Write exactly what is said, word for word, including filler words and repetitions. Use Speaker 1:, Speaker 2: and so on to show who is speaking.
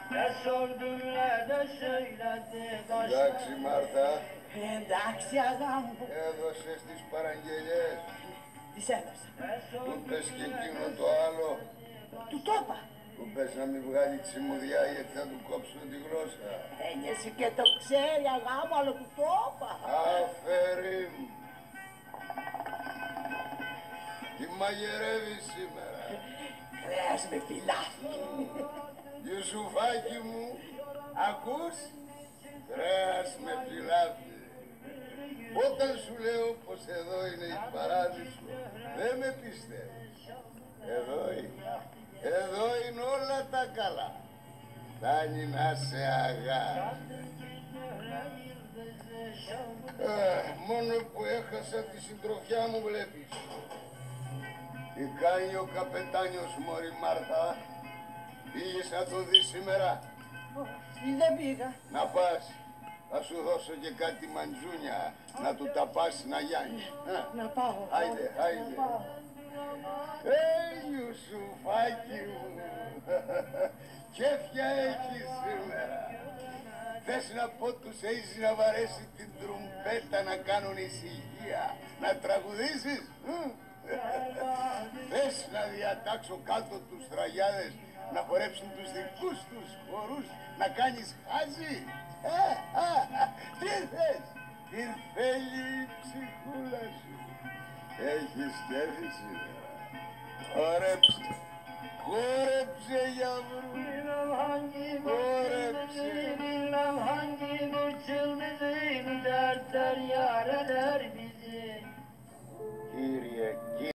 Speaker 1: Ne sordun ne de söyledi.
Speaker 2: Εντάξει Μάρθα,
Speaker 3: Εντάξει αγάπη μου.
Speaker 2: έδωσες τις παραγγελιές.
Speaker 3: Τις έδωσα.
Speaker 2: Του πες και εκείνο το άλλο.
Speaker 3: Του το είπα.
Speaker 2: Του πες να μην βγάλει τσιμουδιά γιατί θα του κόψουν τη γλώσσα.
Speaker 3: Ένιωσε και το ξέρει αγάπη μου, αλλά του το είπα.
Speaker 2: Αφέρι μου. Τι μαγειρεύεις σήμερα?
Speaker 3: Κρέας με φυλάκι.
Speaker 2: Ιουσουφάκι μου, ακούς? Κρέας με φυλάκι. Όταν σου λέω πως εδώ είναι η παράδεισο, δεν με πιστεύεις. Εδώ είναι. Εδώ είναι όλα τα καλά. Φτάνει να σε αγάπη. Μόνο που έχασα τη συντροφιά μου βλέπεις. Τι κάνει ο καπετάνιος μωρή Μάρθα? Πήγες να το δεις σήμερα?
Speaker 3: Όχι, δεν πήγα.
Speaker 2: Να πας. Θα σου δώσω και κάτι μαντζούνια να του τα πας να γιάνει.
Speaker 3: Να πάω.
Speaker 2: Άιντε, άιντε.
Speaker 3: Να πάω.
Speaker 2: Ε, Ιουσουφάκι μου. Κέφια έχεις σήμερα. Θες να πω τους έχεις να βαρέσει την τρουμπέτα να κάνουν ησυχία, να τραγουδήσεις? Θες να διατάξω κάτω τους τραγιάδες να χορέψουν τους δικούς τους χορούς, να κάνεις χάζι? Ε, α, α, τι θες? Τι θέλει η ψυχούλα σου? Έχεις κέφι σήμερα? Χόρεψε, χόρεψε γιαυρού, χόρεψε.
Speaker 1: Bilmem hangi bir çılgın dertler yar eder bizi.
Speaker 2: Κύριε,